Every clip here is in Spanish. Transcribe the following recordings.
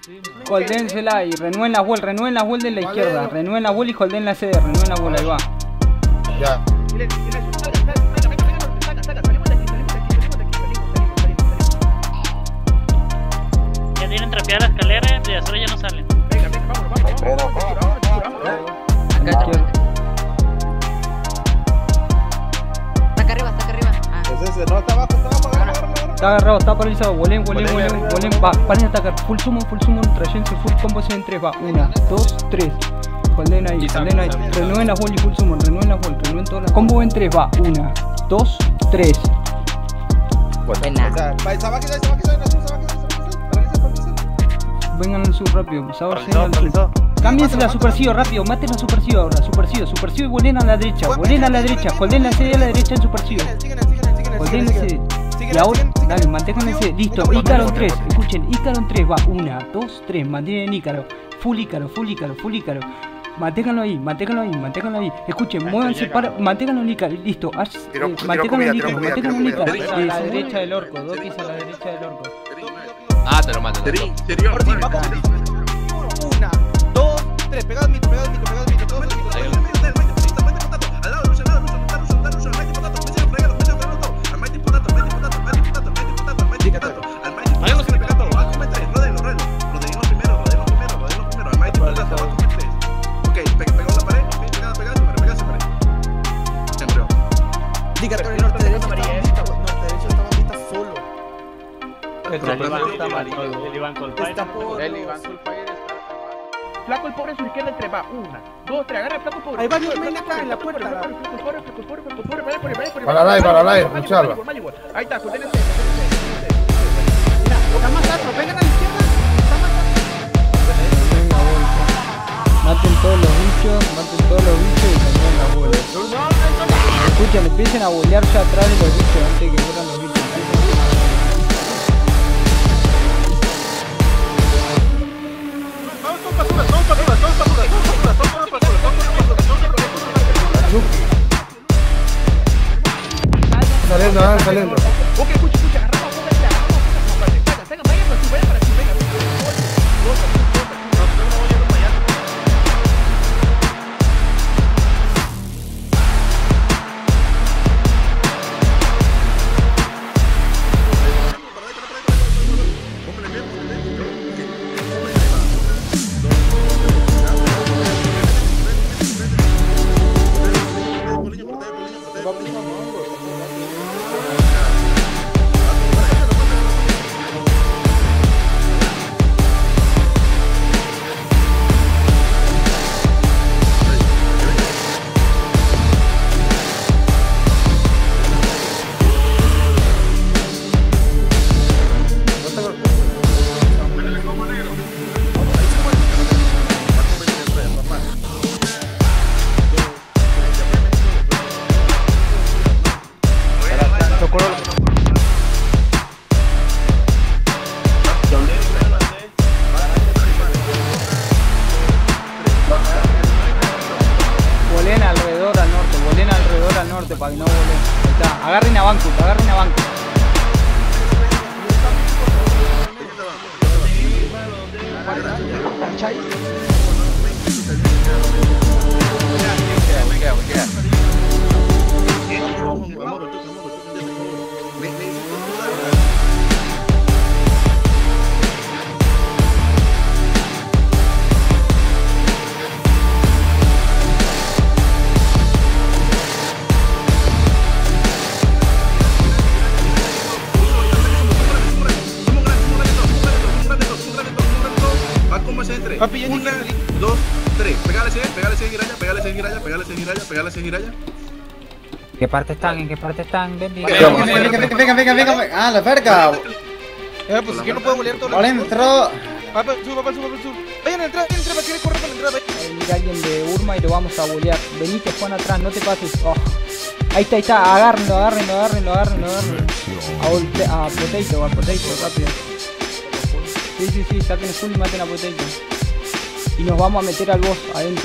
Holdénsela y renueven la wall de la izquierda. Renueven la wall y holden la CD. Renueven la wall, ahí va. Ya. Ya tienen trapeada la escalera, de azul ya no salen. Está acá arriba. Ah. Ese, no, está abajo, Está agarrado, está paralizado. Volen. Va, paren a atacar. Full summon, trayéndose full combo en 3. Va, 1, 2, 3. Holden ahí. Renueven la wall y full summon. Renueven todas las. Combo en 3. Va, 1, 2, 3. Buena. Vengan al sur rápido. Cámbiense la supercido rápido. Maten a supercido ahora. Supercido y volen a la derecha. Holden la CD a la derecha en supercido. Holden la CD. Y ahora, dale, manténganse. Listo, Ícaro 3. Escuchen, Ícaro 3. Va, 1, 2, 3. Mantienen Ícaro. Full Ícaro. Manténganlo ahí. Escuchen, muévanse para. Manténganlo en Ícaro. Listo. Manténganlo en Ícaro. A la derecha del orco. Dokis a la derecha del orco. Ah, te lo mato. 1, 2, 3. Pegado al mito. El Iván Colfire. Flaco el pobre en su izquierda entre va. 1, 2, 3. Agarra el flaco pobre. Ahí va, ven acá en la puerta. Para la escucharla. Ahí está, conténese. Está más alto, vengan a la izquierda. Maten todos los bichos y cambian la bola. Escuchen, empiecen a bolear ya atrás de los bichos antes de que mueran los bichos. Saliendo. Ok, escucha, agarra la bola y la vaya para ti, venga. Volen alrededor al norte para que no volen. Ahí está, agarren a Banco. Papi, 1, 2, 3. Pégale ese giralla. ¿En qué parte están? Ven. Venga. Ah, la verga. Pues es que no puedo bolear todo. Vale, entró. Papá, suba. Vayan a entrar, va a querer correr para la entrada. Va a venir alguien de Urma y lo vamos a bolear. Venite, Juan, atrás, no te pases. Oh. Ahí está, agárrenlo. A Potato, rápido. Sí, saquen full y maten a Potato. Y nos vamos a meter al boss adentro.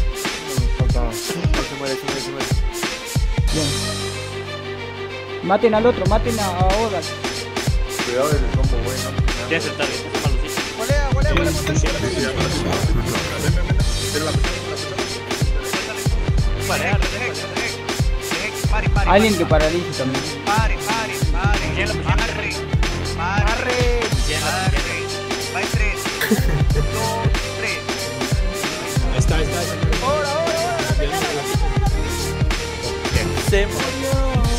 Se muere. Bien. Maten al otro, maten a Oda. Cuidado del combo, bueno. Tienes el target, es malucito. Volea. Alguien que paralice también. Pare. Va en 3, 2, 3. Está. Se murió.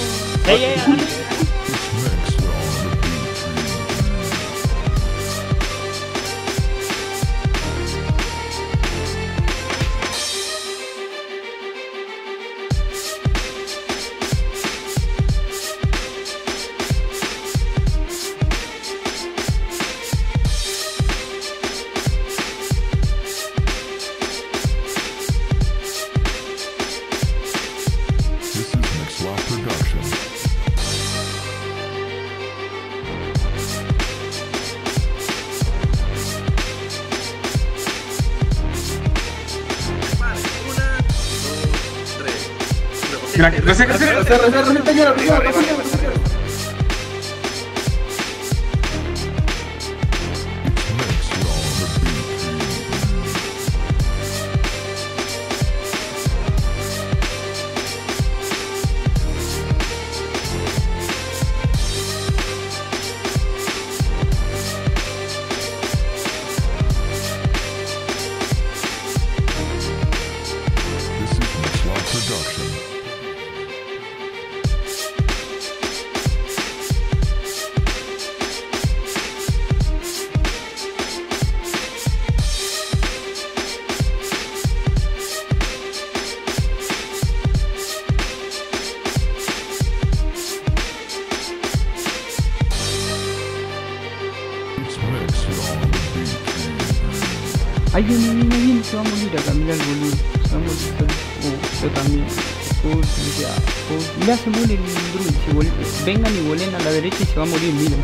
Ahí viene, se va a morir acá, mira el boludo. Se va a morir. Yo también. Mira, se muere el druid. Vengan y volen a la derecha y se va a morir, miren.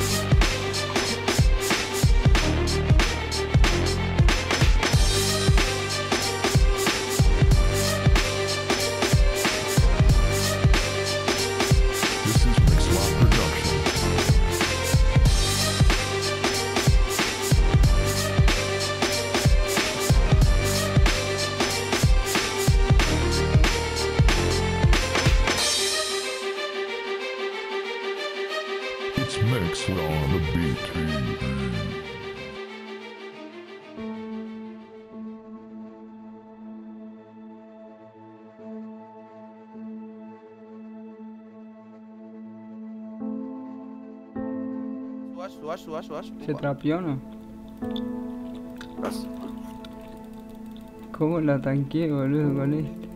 Maxwell on the beat. Suash. ¿Se trapeó o no? ¿Cómo la tanqueé, boludo, con este?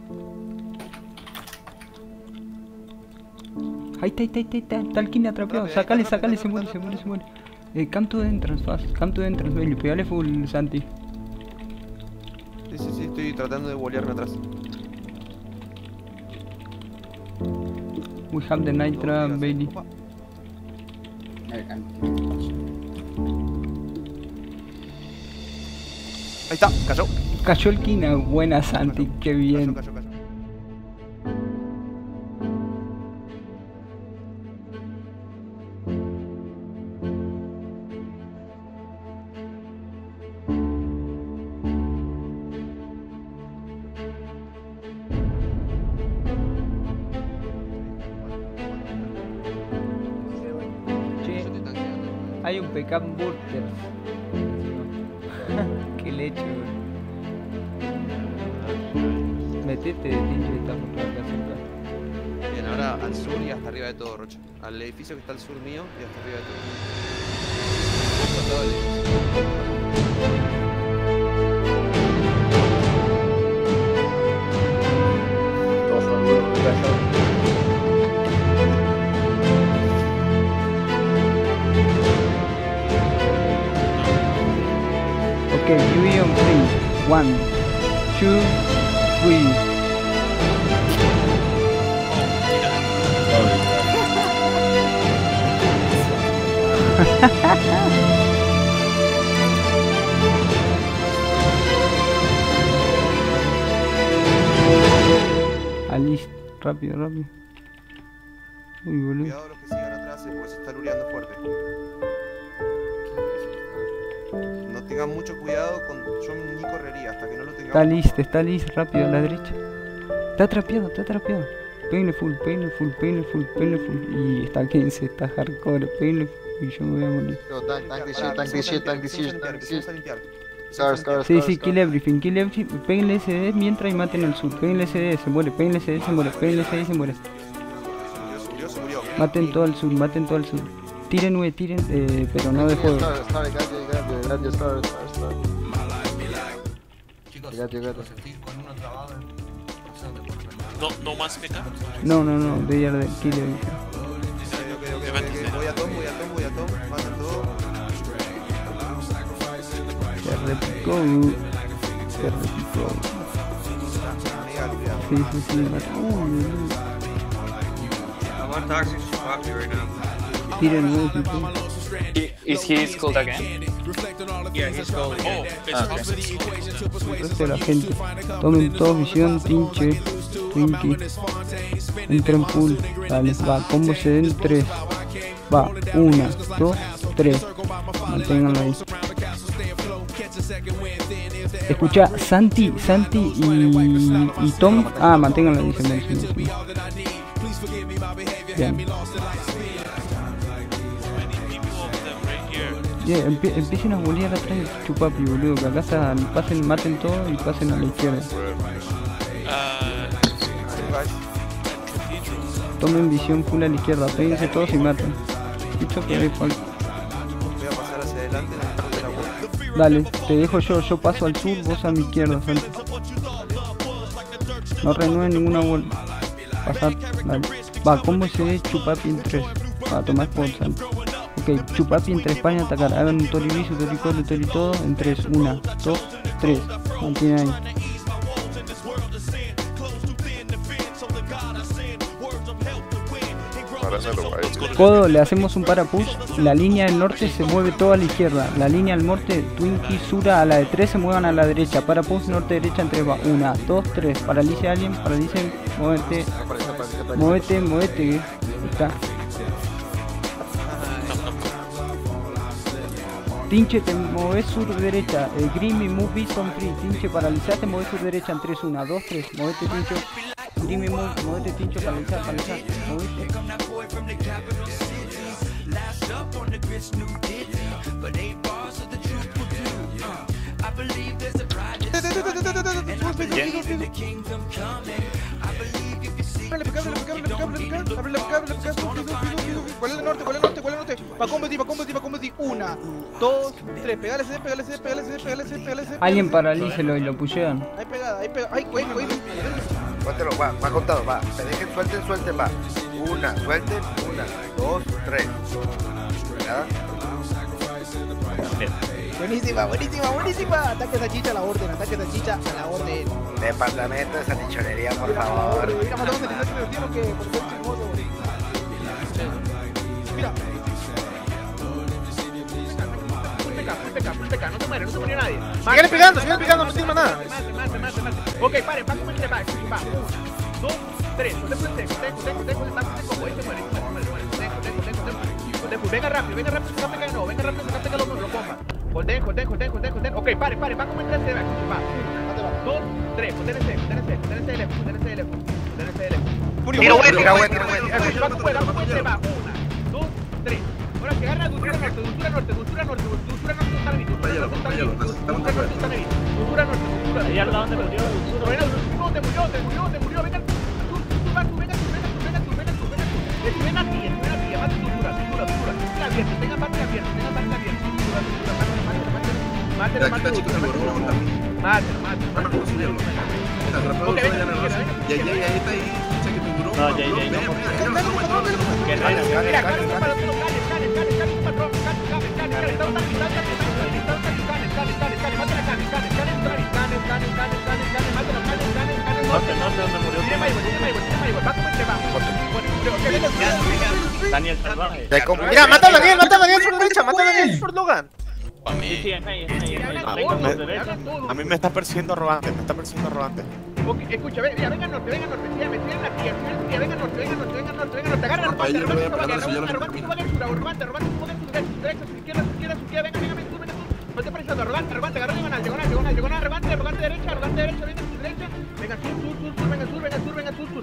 Ahí está, el King atrapado. Sacale, se muere. Come to the entrance, fast. Come to the entrance, Bailey. Pegale full, Santi. Sí, estoy tratando de bolearme atrás. We have the night trap, Bailey. Ahí está, cayó. Cayó el King, buena Santi, qué bien. Cayó. Hay un PK Burgers. Qué leche, bro. Metete de tincho y estamos por acá cerca. Bien, ahora al sur y hasta arriba de todo, Rocha. Al edificio que está al sur mío y hasta arriba de todo. Todo el Okay, you on 3. 1, 2, 3. Alice, rápido. Uy, boludo. Cuidado los que sigan atrás porque se está lureando fuerte. tengan mucho cuidado con... Yo ni correría hasta que no lo tengamos. Está listo, rápido a la derecha. Está trapeado. Peine full. Y está 15, está hardcore, peine full. Y yo me voy a morir. Sí, kill everything. Péguenle SD mientras y maten al sur. Péguenle SD, se muere. Péguenle SD, se muere. Se murió. Maten todo al sur. Tiren UE, pero no de fuego. No más PK. No, de ir de kill everything. Voy a Tom. Maten todo. Se repicó. Sí, mata. Tiren UE, Is he skulled again? Yeah, he's going. Oh, el resto de la gente. Tomen todos visión, Tinche, Twinkie. Entren full. Dale, va, combo se den 3. Va, 1, 2, 3. Manténganlo ahí. Escucha, Santi y Tom. Ah, manténganlo ahí, se me. Bien. Empiecen a bolear atrás del chupapi, boludo, que acá maten todo y pasen a la izquierda. Tomen visión full a la izquierda, péguense todos y maten. Escucho que hay falta. Voy a pasar hacia adelante. Dale, te dejo yo paso al sur, vos a mi izquierda, Santi. No renueven ninguna bola. Pasad, dale. Va, combo se chupapi en 3. Va, tomar spot, Santi. Ok, chupapi entre España atacar. Hagan un toribisu, toricolo, todo en 3. 1, 2, 3. Mantiene ahí. Codo, le hacemos un para push. La línea del norte se mueve toda a la izquierda. La línea del norte, Twinkie, Sura, a la de 3 se muevan a la derecha. Para push norte, derecha en 3 va. 1, 2, 3. Paralice a alguien, muévete. Está. Tinche, te mueves sur derecha. Grimmy, move bison free. Tinche, paralizate, mueves sur derecha en 3, 1, 2, 3. Movete, Tincho. Grimmy, muévete, Tincho, paralizar. Movete. ¿Cuál es el norte? Va combo ti. 1, 2, 3. Pegale ese. Alguien paralícelo y lo pushean. Ahí pegada. Ay, güey. Suéltelo, va contado, va. Me dejen, suelten, va. 1, suelten, 1, 2, 3. ¿Verdad? Buenísima. Ataque esa chicha a la orden. Departamento de salchichonería, por favor. Mira, matamos el incendio que por ser chismoso. Mira. Full PK, no se murió nadie. Sigan pegando, no sirve nada. Ok, paren, va como el va. 1, 2, 3. Venga rápido, saca los bomba. Joden. Ok, paren, va como el va. 1, 2, 3. Joden ese teléfono. Tira bueno. Va como el va. 1, 2, 3. Ahora que agarra dulzura norte. Ahí al lado donde murió dulzura. Te murió. Venga, ven aquí, mate dulzura. Tenga parte abierta. Mate dulzura. Ok, Ya está ahí. No, ya. Daniel salvaje. Mira, mata a Daniel por derecha, por Logan. A mí me está persiguiendo arrogante, Ok, escucha, venga norte, venga norte, agarra arrogante, no te presionando, arrogante,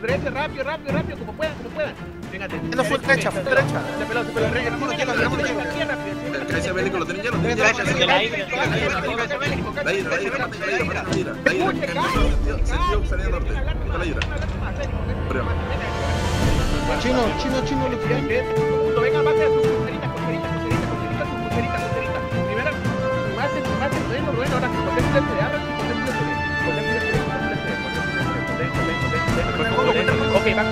derecha, rápido, como puedan. Fíjate. No fue derecha, Se peló, Ese bélico lo tiene lleno. Chino, venga, más a sus coseritas. Primero, mate, Rubén, ahora ok, va.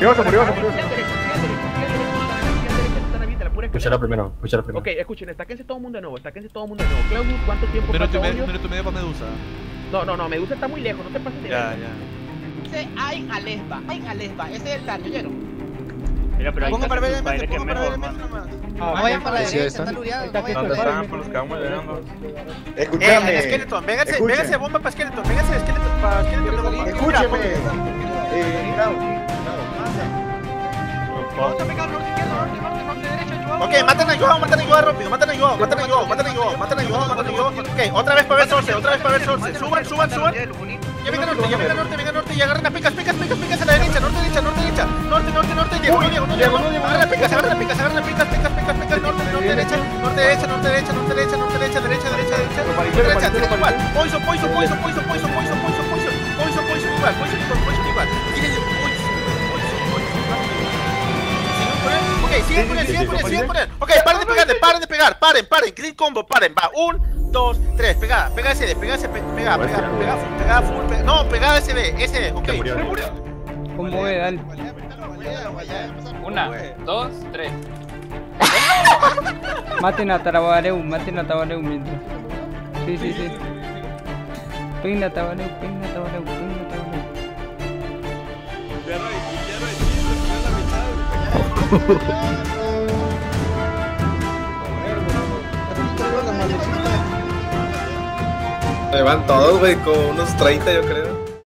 Pucha la primero. Ok, escuchen, estáquense todo el mundo de nuevo. Claudio, ¿cuánto tiempo Minuto falta? y medio para Medusa. No, Medusa está muy lejos, no te pases de Ya. Hay a Lesba, ese es el daño, ¿oyeron? Mira, pero ahí Pongo está para ver su el padre que es mejor, nomás. man. No vayan para la derecha, está lureado. ¿Dónde están? Por los que vamos llegando. Escúchame. Skeleton, véngase bomba para Skeleton, véngase Skeleton para Skeleton de bomba. Escúcheme. Vamos a pegar norte, izquierda, norte, derecha, Joao. Ok, maten a Joao rápido, maten a Joao. Ok, otra vez para ver Source. Suban. Ya venga norte y agarren las picas a la derecha, norte, Diego, agarra las picas, norte, derecha, igual, Poison igual, siguen con él, ok, paren de pegar, paren, clean combo, paren, va, 1, 2, 3, pegada SD, pegada full, no, pegada SD, ok, combo B, dale. 1, 2, 3. Maten a Tabareu mientras. Sí. Peguen a Tabareu. Se van todos, güey, con unos 30 yo creo.